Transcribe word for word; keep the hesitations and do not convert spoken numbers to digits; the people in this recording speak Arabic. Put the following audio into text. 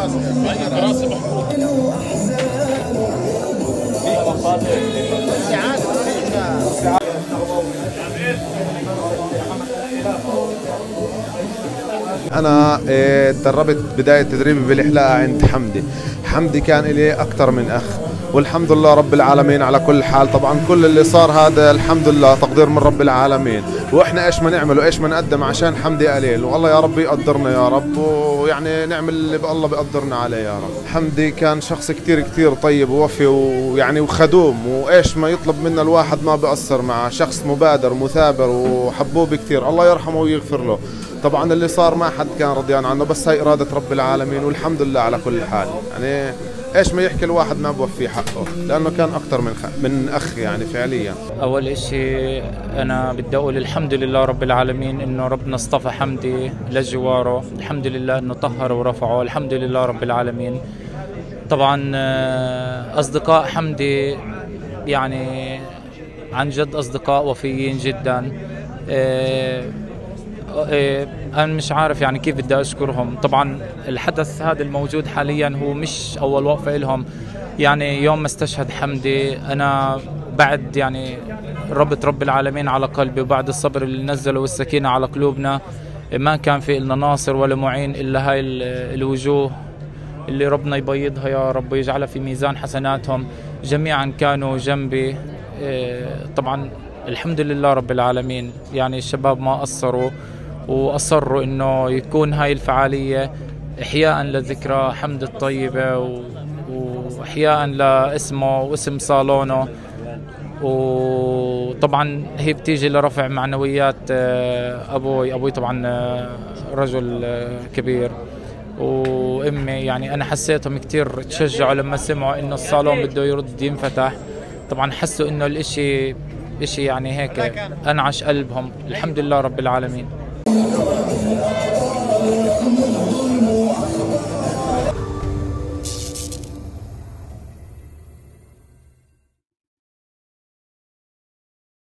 أنا تدربت بداية تدريبي بالإحلاء عند حمدي. حمدي كان إلي أكثر من أخ، والحمد لله رب العالمين على كل حال. طبعا كل اللي صار هذا الحمد لله تقدير من رب العالمين، وإحنا إيش ما نعمل وإيش ما نقدم عشان حمدي قليل، والله يا رب يقدرنا يا رب، ويعني نعمل اللي بالله بيقدرنا عليه يا رب. حمدي كان شخص كتير كتير طيب ووفي ويعني وخدوم، وإيش ما يطلب منا الواحد ما بيقصر معه، شخص مبادر ومثابر وحبوب كتير، الله يرحمه ويغفر له. طبعا اللي صار ما حد كان رضيان عنه، بس هاي إرادة رب العالمين والحمد لله على كل حال. يعني ايش ما يحكي الواحد ما بوفيه حقه، لانه كان اكثر من خ... من اخ يعني فعليا. اول اشي انا بدي اقول الحمد لله رب العالمين انه ربنا اصطفى حمدي لجواره، الحمد لله انه طهره ورفعه، الحمد لله رب العالمين. طبعا اصدقاء حمدي يعني عن جد اصدقاء وفيين جدا. أنا مش عارف يعني كيف بدي أشكرهم. طبعا الحدث هذا الموجود حاليا هو مش أول وقفة لهم، يعني يوم ما استشهد حمدي أنا بعد يعني ربط رب العالمين على قلبي، وبعد الصبر اللي نزله والسكينة على قلوبنا ما كان في إلنا ناصر ولا معين إلا هاي الوجوه اللي ربنا يبيضها يا رب ويجعلها في ميزان حسناتهم. جميعا كانوا جنبي. طبعا الحمد لله رب العالمين، يعني الشباب ما قصروا وأصروا إنه يكون هاي الفعالية إحياء لذكرى حمد الطيبة وإحياء لاسمه واسم صالونه. وطبعا هي بتيجي لرفع معنويات أبوي. أبوي طبعا رجل كبير، وأمي يعني أنا حسيتهم كتير تشجعوا لما سمعوا إنه الصالون بده يرد ينفتح. طبعا حسوا إنه الإشي إشي يعني هيك أنعش قلبهم. الحمد لله رب العالمين.